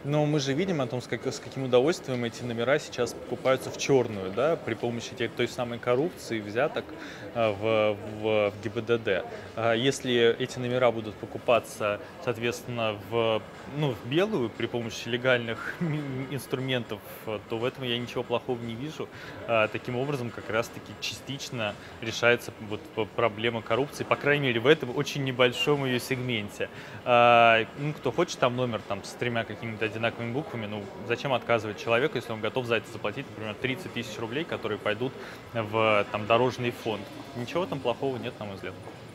Но мы же видим о том, с каким удовольствием эти номера сейчас покупаются в черную, да, при помощи той самой коррупции, взяток в ГИБДД. Если эти номера будут покупаться, соответственно, ну, в белую при помощи легальных инструментов, то в этом я ничего плохого не вижу. Таким образом, как раз-таки частично решается вот проблема коррупции, по крайней мере, в этом очень небольшом ее сегменте. Ну, кто хочет там номер там, с тремя какими-то одинаковыми буквами, ну, зачем отказывать человеку, если он готов за это заплатить, например, 30 тысяч рублей, которые пойдут в там, дорожный фонд. Ничего там плохого нет, на мой взгляд.